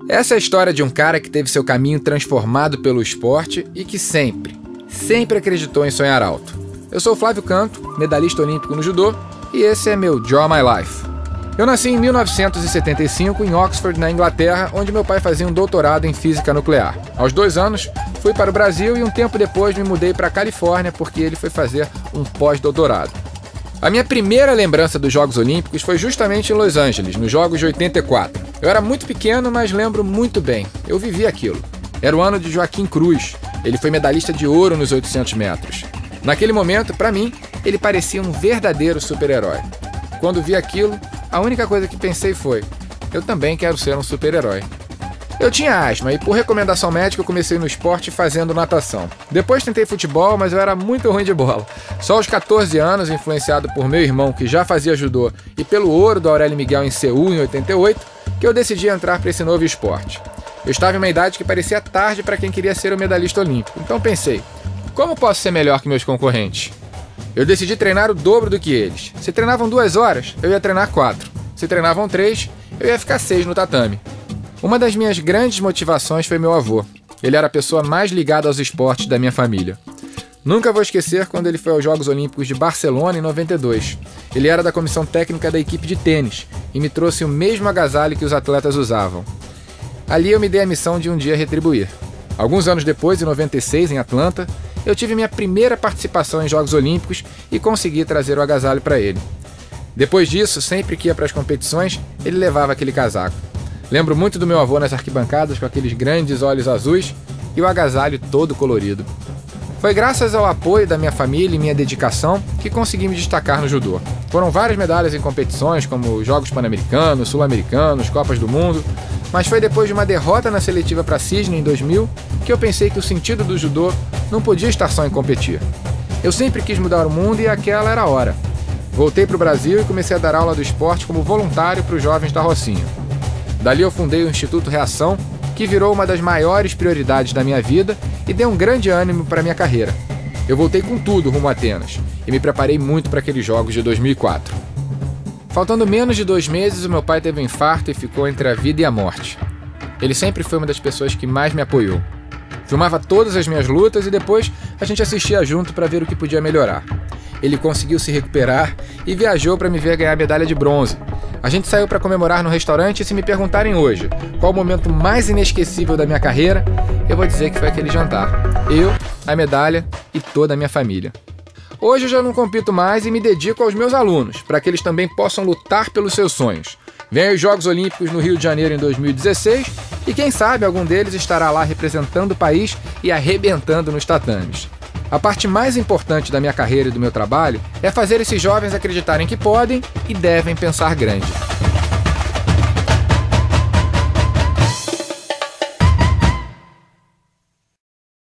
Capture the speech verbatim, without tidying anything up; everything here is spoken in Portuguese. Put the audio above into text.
Essa é a história de um cara que teve seu caminho transformado pelo esporte e que sempre, sempre acreditou em sonhar alto. Eu sou o Flávio Canto, medalhista olímpico no judô, e esse é meu Draw My Life. Eu nasci em mil novecentos e setenta e cinco em Oxford, na Inglaterra, onde meu pai fazia um doutorado em física nuclear. Aos dois anos, fui para o Brasil e um tempo depois me mudei para a Califórnia porque ele foi fazer um pós-doutorado. A minha primeira lembrança dos Jogos Olímpicos foi justamente em Los Angeles, nos Jogos de oitenta e quatro. Eu era muito pequeno, mas lembro muito bem. Eu vivi aquilo. Era o ano de Joaquim Cruz. Ele foi medalhista de ouro nos oitocentos metros. Naquele momento, para mim, ele parecia um verdadeiro super-herói. Quando vi aquilo, a única coisa que pensei foi: eu também quero ser um super-herói. Eu tinha asma e, por recomendação médica, eu comecei no esporte fazendo natação. Depois tentei futebol, mas eu era muito ruim de bola. Só aos catorze anos, influenciado por meu irmão, que já fazia judô, e pelo ouro do Aurélio Miguel em Seul, em oitenta e oito, que eu decidi entrar para esse novo esporte. Eu estava em uma idade que parecia tarde para quem queria ser um medalhista olímpico. Então pensei: como posso ser melhor que meus concorrentes? Eu decidi treinar o dobro do que eles. Se treinavam duas horas, eu ia treinar quatro. Se treinavam três, eu ia ficar seis no tatame. Uma das minhas grandes motivações foi meu avô. Ele era a pessoa mais ligada aos esportes da minha família. Nunca vou esquecer quando ele foi aos Jogos Olímpicos de Barcelona em noventa e dois. Ele era da comissão técnica da equipe de tênis e me trouxe o mesmo agasalho que os atletas usavam. Ali eu me dei a missão de um dia retribuir. Alguns anos depois, em noventa e seis, em Atlanta, eu tive minha primeira participação em Jogos Olímpicos e consegui trazer o agasalho para ele. Depois disso, sempre que ia para as competições, ele levava aquele casaco. Lembro muito do meu avô nas arquibancadas com aqueles grandes olhos azuis e o agasalho todo colorido. Foi graças ao apoio da minha família e minha dedicação que consegui me destacar no judô. Foram várias medalhas em competições como Jogos Pan-Americanos, Sul-Americanos, Copas do Mundo, mas foi depois de uma derrota na seletiva para Sydney em dois mil que eu pensei que o sentido do judô não podia estar só em competir. Eu sempre quis mudar o mundo e aquela era a hora. Voltei para o Brasil e comecei a dar aula do esporte como voluntário para os jovens da Rocinha. Dali eu fundei o Instituto Reação, que virou uma das maiores prioridades da minha vida e deu um grande ânimo para a minha carreira. Eu voltei com tudo rumo a Atenas e me preparei muito para aqueles Jogos de dois mil e quatro. Faltando menos de dois meses, o meu pai teve um infarto e ficou entre a vida e a morte. Ele sempre foi uma das pessoas que mais me apoiou. Filmava todas as minhas lutas e depois a gente assistia junto para ver o que podia melhorar. Ele conseguiu se recuperar e viajou para me ver ganhar a medalha de bronze. A gente saiu para comemorar no restaurante e se me perguntarem hoje qual o momento mais inesquecível da minha carreira, eu vou dizer que foi aquele jantar. Eu, a medalha e toda a minha família. Hoje eu já não compito mais e me dedico aos meus alunos, para que eles também possam lutar pelos seus sonhos. Vem os Jogos Olímpicos no Rio de Janeiro em dois mil e dezesseis e quem sabe algum deles estará lá representando o país e arrebentando nos tatames. A parte mais importante da minha carreira e do meu trabalho é fazer esses jovens acreditarem que podem e devem pensar grande.